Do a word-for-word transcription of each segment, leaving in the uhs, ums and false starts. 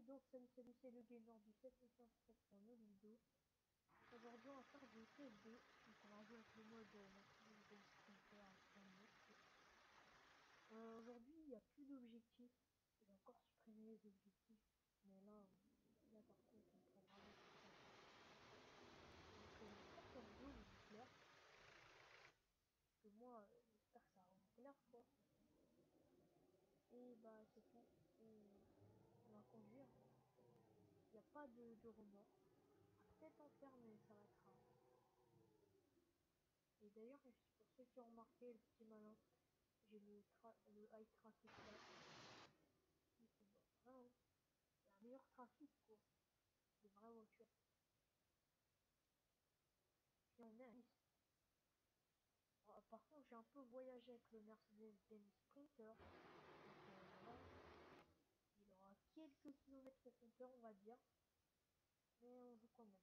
donc salut salut, c'est le gamer du sept cent quinze pour une nouvelle vidéo. Aujourd'hui on va faire du P S D, donc on va jouer avec le mode euh, euh, aujourd'hui il n'y a plus d'objectifs, j'ai encore supprimé les objectifs, mais là, là par contre on prend vraiment tout ça. Donc euh, j'espère que la vidéo va vous plaire, parce que moi euh, j'espère que ça va vous plaire quoi. Et bah c'est tout, et on va conduire, il n'y a pas de, de remords. Peut-être en faire, mais ça va être rare. Et d'ailleurs, pour ceux qui ont remarqué, le petit malin, j'ai le, tra le high traffic là. Bah, vraiment, la meilleure trafic quoi, des vraies voitures. Puis on est à Nice. Alors, par contre, j'ai un peu voyagé avec le Mercedes-Benz Sprinter. Donc, euh, voilà. Il aura quelques kilomètres au compteur, on va dire. Mais on joue quand même.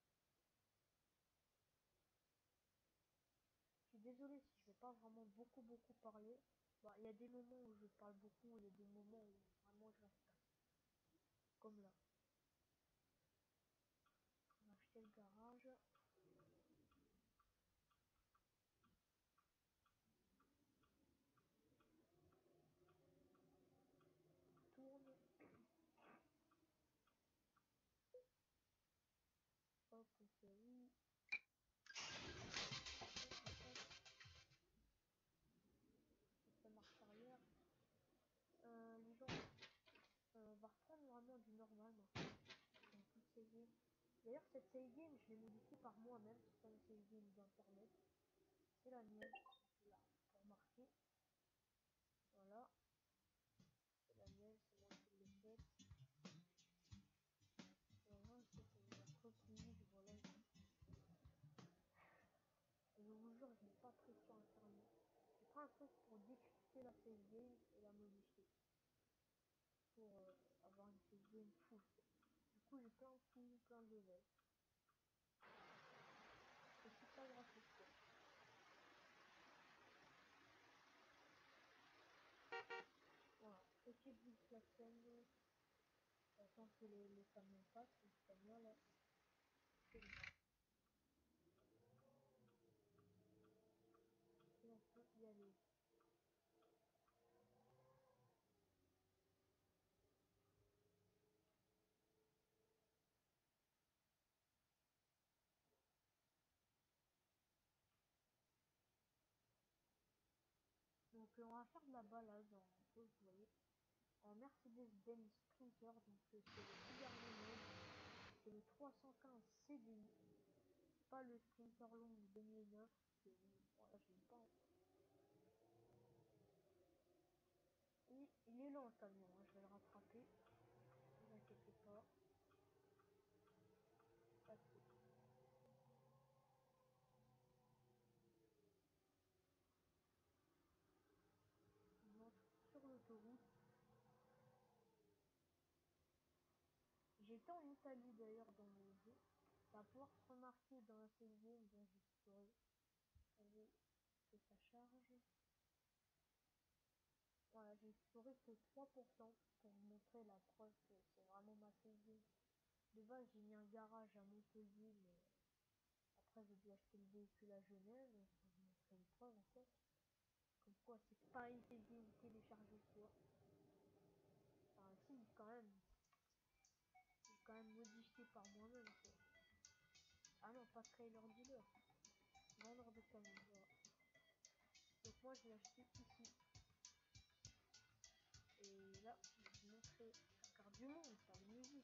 Je suis désolé si je vais pas vraiment beaucoup beaucoup parler. Bah, il y a des moments où je parle beaucoup, il y a des moments où vraiment je reste calme. Comme là. On a acheté le garage. Tourne. Hop, on fait oui. On fait marche arrière. Euh, les gens euh, va reprendre vraiment du normal. D'ailleurs, cette save game, je l'ai modifiée par moi-même. C'est pas une save game d'internet. C'est la mienne. Là, pour marquer. Voilà. C'est la mienne, c'est moi qui l'ai faite. Voilà, c'est une coquille. Voilà. Et je vous jure, je n'ai pas pris sur internet. J'ai pris un truc pour décrypter la save game et la modifier. Pour euh, avoir une save game full. Du coup, j'ai plein de coups, plein de levels. Et c'est pas graphique quoi. Voilà, équipe du klaxon. Attends que les, les camions passent, les camions là. Et on peut y aller. Donc euh, on va faire de la balade en vous voyez. En Mercedes-Benz Sprinter, donc euh, c'est le dernier mode. C'est le trois cent quinze C D I. Pas le Sprinter long deux mille neuf. Que voilà, je l'aime pas. Et il est lent le camion, hein, je vais le rattraper. Ne vous inquiétez pas. Tac. On monte sur l'autoroute. J'étais en Italie d'ailleurs dans le jeu. Ça va pouvoir se remarquer dans la save game dont j'ai exploré. Allez, que ça charge. Voilà, j'ai exploré que trois pour cent pour vous montrer la preuve que c'est vraiment ma save game. De base, j'ai mis un garage à Montpellier, mais après j'ai dû acheter le véhicule à Genève, donc je vais vous montrer une preuve en fait. Comme quoi, c'est pas une save game téléchargée ou quoi. Enfin, si, quand même. J'ai quand même modifié par moi-même quoi. Ah non, pas trailer dealer. Vendeur de camion, voilà. Donc moi je l'ai acheté ici. Et là, je vais vous montrer la carte du monde, pas de musique.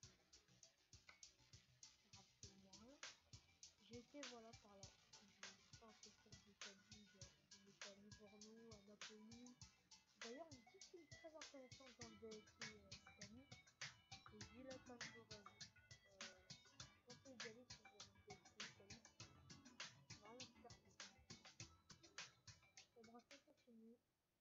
Absolument rien. J'ai été voilà par là. J'ai fait un peu tour d'Italie, de l'Italie, Bordeaux, à Napoli. D'ailleurs, une petite ville très intéressante dans le D L C euh, Italie, c'est Villa Cantorone. Euh, je conseille d'y aller si vous avez le D L C Italie. C'est vraiment super cool. Et bref, on continue.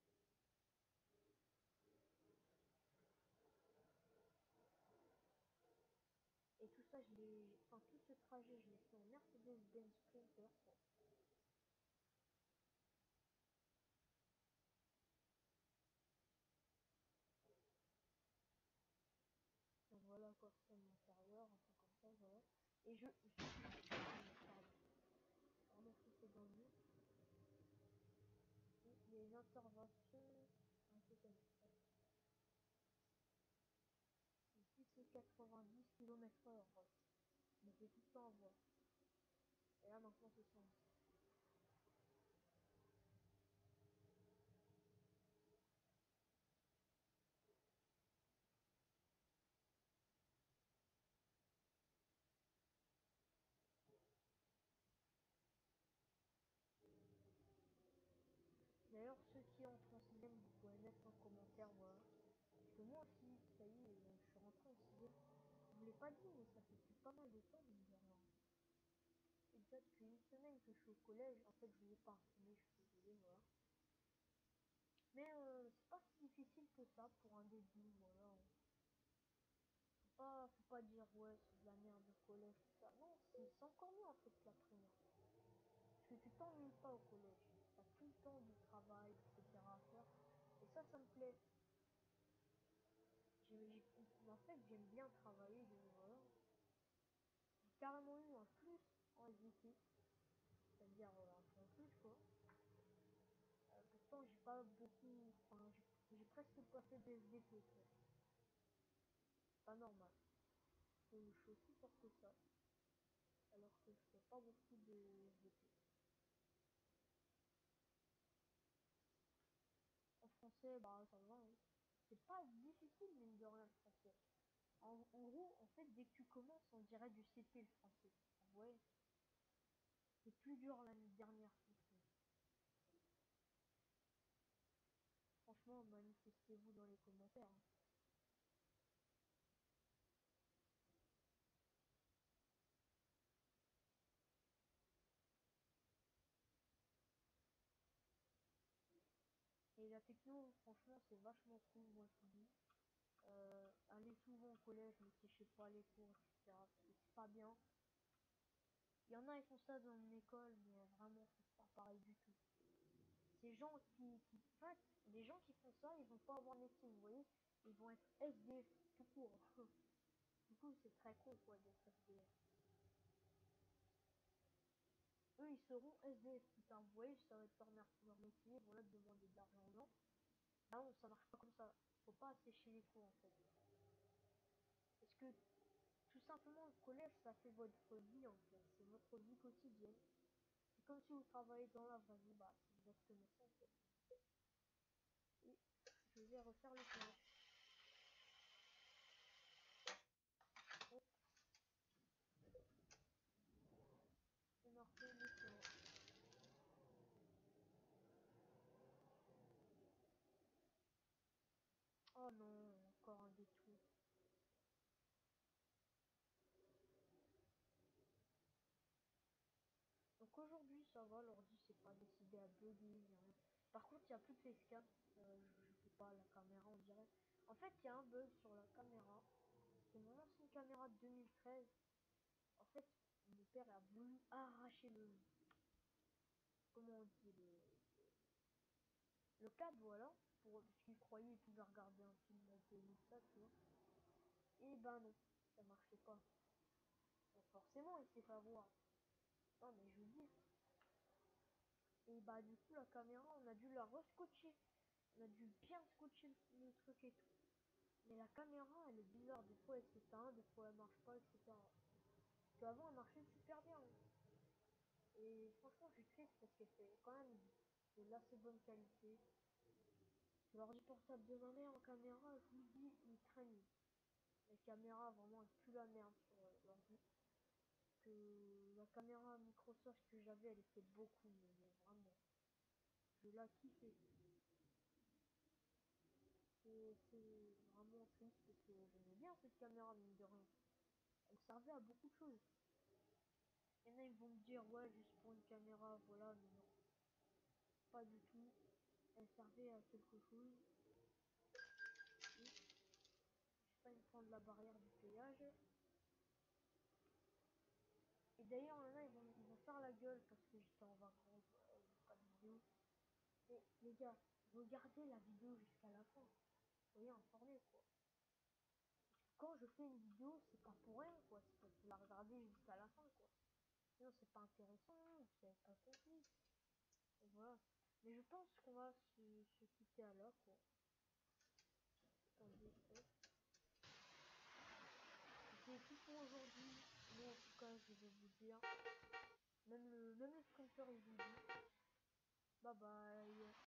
Et tout ça, je l'ai, enfin tout ce trajet, je l'ai fait en Mercedes-Benz Sprinter. Quoi. soit scène intérieure, un peu comme ça, voilà. Et je... je... Pardon. Pardon, je fais dans le mur. Et les interventions... Un peu comme ça. Ici, c'est quatre-vingt-dix kilomètres heure. Je me fais tout le temps avoir. Et là, maintenant, c'est cent dix. D'ailleurs, ceux qui entrent en sixième, vous pouvez mettre en commentaire, voilà. Parce que moi aussi, ça y est, je suis rentré en sixième. Je vous l'ai pas dit, mais ça fait depuis pas mal de temps, mine de rien. Et déjà, depuis une semaine que je suis au collège, en fait, je vais pas retourner, je suis désolée, voilà. Mais euh, c'est pas si difficile que ça pour un début, voilà. Faut pas, faut pas dire, ouais, c'est de la merde le collège, tout ça. Non, c'est encore mieux en fait que la primaire. Parce que tu t'ennuies pas au collège. T'as tout le temps du travail, et cetera à faire. Et ça, ça me plaît. J'ai, en fait, j'aime bien travailler, de, voilà. J'ai carrément eu un plus en S V T. C'est-à-dire euh, un point plus, quoi. Euh, pourtant, j'ai pas beaucoup, enfin, j'ai, j'ai presque pas fait de S V T, quoi. Pas normal. Parce que je suis aussi fort que ça. Alors que je fais pas beaucoup de S V T. En français, bah ça va, hein. C'est pas difficile, mine de rien, le français. En, en gros, en fait, dès que tu commences, on dirait du C P le français. Ouais, c'est plus dur l'année dernière, franchement. Franchement, manifestez-vous dans les commentaires, hein. Et la techno, franchement, c'est vachement cool, moi je vous dis. Euh, allez souvent au collège, ne séchez pas les cours, et cetera. Parce que c'est pas bien. Il y en a, ils font ça dans une école, mais vraiment, c'est pas pareil du tout. Ces gens qui, qui en fait, les gens qui font ça, ils vont pas avoir médecine, vous voyez, ils vont être S D F tout court. Du coup, c'est très con quoi d'être S D F. Eux, ils seront S D F, putain, vous voyez, ça va être leur, leur métier, voilà, de demander de l'argent aux gens. Là, non, ça marche pas comme ça. Faut pas assécher les cours en fait. Parce que tout simplement, le collège, ça fait votre vie en fait. C'est votre vie quotidienne. C'est comme si vous travaillez dans la vraie vie, bah, c'est exactement ça en fait. Et je vais refaire le plan. On a refait le plan. Oh non, encore un détour. Donc aujourd'hui ça va, l'ordi c'est pas décidé à bugger ni rien. Par contre il n'y a plus de facecam, euh, je, je peux pas la caméra on dirait. En fait il y a un bug sur la caméra. C'est mon ancienne caméra de deux mille treize. En fait mon père a voulu arracher le, comment on dit, le, le câble voilà. Pour, parce qu'il croyait qu'il pouvait regarder un film en deux mille ça tu vois. Et ben non, ça marchait pas. Donc forcément il s'est fait avoir. Non mais je vous dis. Et bah du coup la caméra on a dû la rescotcher. On a dû bien scotcher le, le truc et tout. Mais la caméra elle est bizarre, des fois elle s'éteint, des fois elle marche pas, et cetera. Parce qu'avant elle marchait super bien, hein. Et franchement je suis triste parce qu'elle fait quand même de l'assez bonne qualité. L'ordi portable de ma mère en caméra, je vous dis, il traîne. La caméra vraiment elle pue la merde sur euh, l'ordi. Que la caméra Microsoft que j'avais elle était beaucoup mieux, mais vraiment. Je la kiffais. C'est vraiment triste parce que j'aimais bien cette caméra, mine de rien. Elle servait à beaucoup de choses. Il y en a, ils vont me dire, ouais, juste pour une caméra, voilà, mais non. Pas du tout. Elle servait à quelque chose. Et j'ai pas me prendre la barrière du péage. Et d'ailleurs, il y en a, ils vont, ils vont faire la gueule parce que j'étais en vacances, voilà, il n'y a pas de vidéo. Mais les gars, regardez la vidéo jusqu'à la fin. Soyez informés, quoi. Quand je fais une vidéo, c'est pas pour rien, quoi. C'est pour la regarder jusqu'à la fin, quoi. Sinon, c'est pas intéressant, c'est pas compris. Et voilà. Mais je pense qu'on va se, se quitter à l'heure, quoi. Attendez, hop. C'est tout pour aujourd'hui. Mais en tout cas, je vais vous dire. Même le, même le sprinter, il vous dit. Bye bye.